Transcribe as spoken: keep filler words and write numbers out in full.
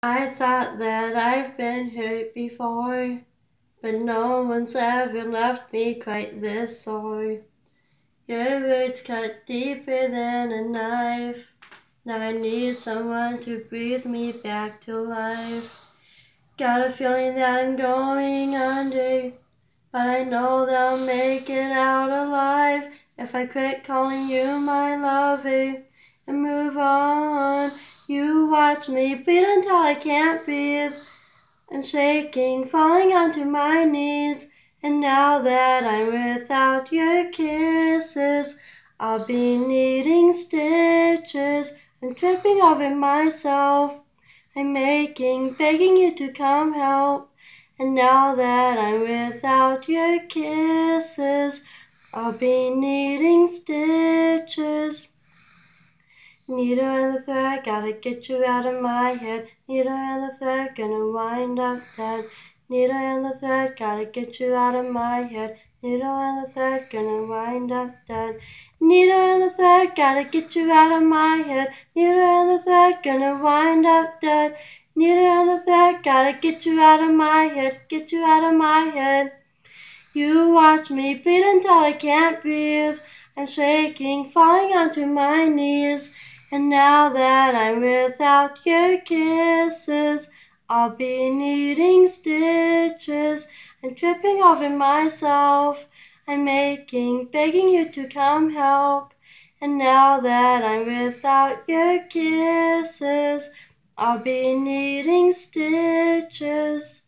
I thought that I've been hurt before, but no one's ever left me quite this sore. Your words cut deeper than a knife. Now I need someone to breathe me back to life. Got a feeling that I'm going under, but I know that I'll make it out alive if I quit calling you my lover and move on. You watch me bleed until I can't breathe. I'm shaking, falling onto my knees. And now that I'm without your kisses, I'll be needing stitches. I'm tripping over myself. I'm making, begging you to come help. And now that I'm without your kisses, I'll be needing stitches. Needle and the thread, gotta get you out of my head. Needle and the thread, gonna wind up dead. Needle and the thread, gotta get you out of my head. Needle and the thread, gonna wind up dead. Needle and the thread, gotta get you out of my head. Needle and the thread, gonna wind up dead. Needle and the thread, gotta get you out of my head, get you out of my head. You watch me bleed until I can't breathe. I'm shaking, falling onto my knees. And now that I'm without your kisses, I'll be needing stitches. I'm tripping over myself. I'm making, begging you to come help. And now that I'm without your kisses, I'll be needing stitches.